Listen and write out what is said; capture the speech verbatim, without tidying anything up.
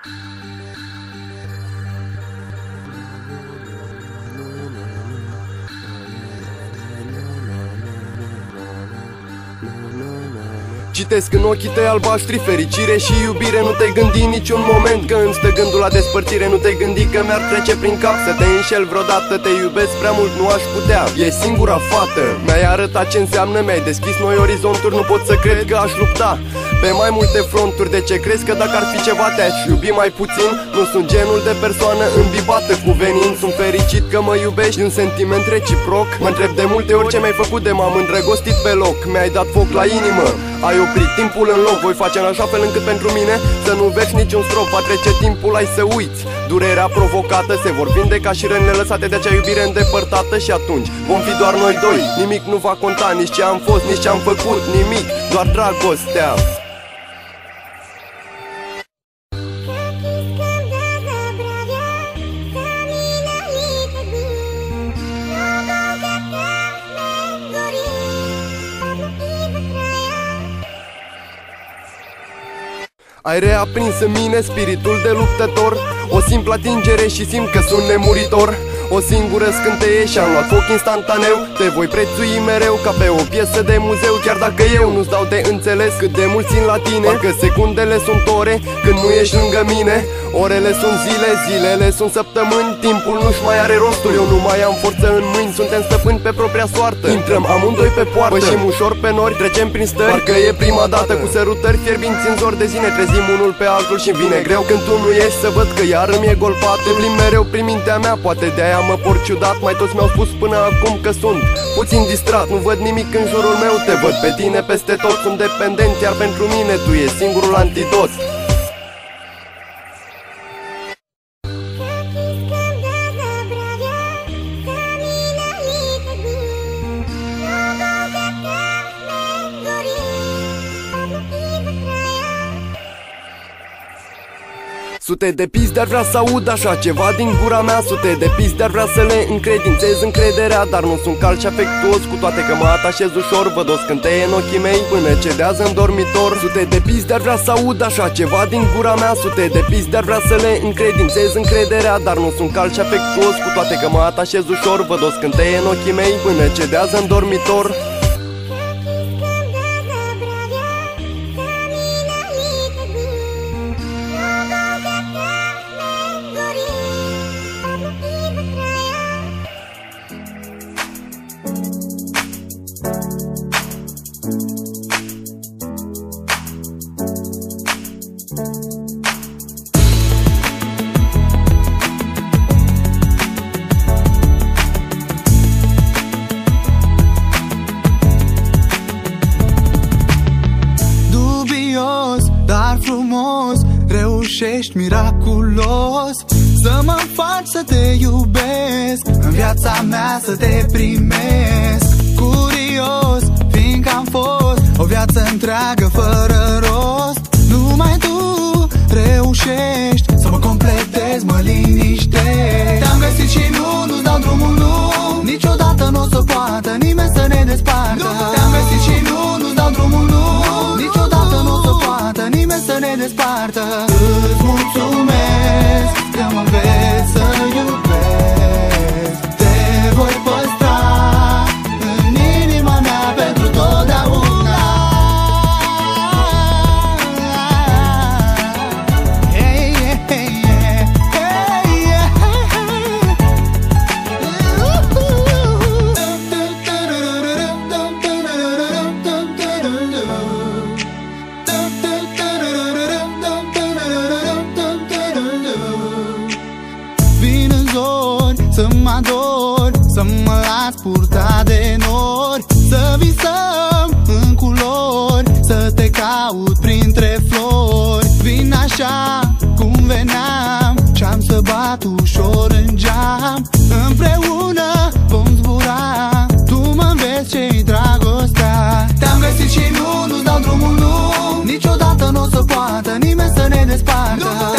Citesc în ochii tăi albaștri fericire și iubire. Nu te-ai gândit niciun moment că îmi stă gândul la despărțire. Nu te-ai gândit că mi-ar trece prin cap să te înșel vreodată. Te iubesc prea mult, nu aș putea. E singura fată. Mi-ai arătat ce înseamnă, mi-ai deschis noi orizonturi. Nu pot să cred că aș lupta pe mai multe fronturi. De ce crezi că dacă ar fi ceva te-aș iubi mai puțin? Nu sunt genul de persoană îmbibată cu venin. Sunt fericit că mă iubești, un sentiment reciproc. Mă întreb de multe ori ce mi-ai făcut de m-am îndrăgostit pe loc. Mi-ai dat foc la inimă, ai oprit timpul în loc. Voi face în așa fel încât pentru mine să nu vezi niciun strop. Va trece timpul, ai să uiți durerea provocată. Se vor vindeca și rănile lăsate de acea iubire îndepărtată. Și atunci vom fi doar noi doi. Nimic nu va conta, nici ce am fost, nici ce am făcut. Nimic, doar dragostea. Ai reaprins în mine spiritul de luptător. O simplă atingere și simt că sunt nemuritor. O singură scânteie și-am luat foc instantaneu. Te voi prețui mereu ca pe o piesă de muzeu. Chiar dacă eu nu-ți dau de înțeles cât de mult țin la tine. Parcă secundele sunt ore când nu ești lângă mine. Orele sunt zile, zilele sunt săptămâni. Timpul nu-și mai are rostul, eu nu mai am forță în mâini. Suntem stăpâni pe propria soartă. Intrăm amândoi pe poartă, pășim ușor pe nori, trecem prin stări. Parcă e prima dată, cu sărutări fierbinți în zor de zi. Ne trezim unul pe altul și vine greu când tu nu ești. Să văd că iar îmi e golpat. Te plimbi mereu prin mintea mea, poate de-aia mă por ciudat. Mai toți mi-au spus până acum că sunt puțin distrat. Nu văd nimic în jurul meu, te văd pe tine peste tot. Sunt dependent, iar pentru mine tu ești singurul antidot. Sute de piste ar vrea să aud așa ceva din gura mea. Sute de piste ar vrea să le încredințez încrederea. Dar nu sunt cald și afectuos, cu toate că mă atașez ușor. Văd o scânteie în ochii mei până cedează în dormitor. Sute de piste ar vrea să aud așa ceva din gura mea. Sute de piste ar vrea să le încredințez încrederea. Dar nu sunt cald și afectuos, cu toate că mă atașez ușor. Văd o scânteie în ochii mei până cedează în dormitor. Dar frumos, reușești miraculos să mă faci să te iubesc, în viața mea să te primesc. Curios, fiindcă am fost o viață întreagă fără rost. Numai tu reușești să mă completezi, mă liniștești. Te-am găsit și nu, nu-ți dau drumul, nu. Niciodată nu o să poată nimeni să ne despartă. Te-am găsit și nu, nu-ți dau drumul, nu. Niciodată nu o să poată nimeni să ne despartă. Îți mulțumesc că mă înveți să iubesc. Te voi păstra în inima mea pentru totdeauna. Hey, hey, hey, hey, hey, vin în zori să mă ador, să mă las purta de nori, să visăm în culori, să te caut printre flori. Vin așa cum veneam și-am să bat ușor în geam. Împreună vom zbura, tu mă înveți ce-i dragostea. Te-am găsit și nu, nu-ți dau drumul, nu. Niciodată nu o să poată nimeni să ne despartă.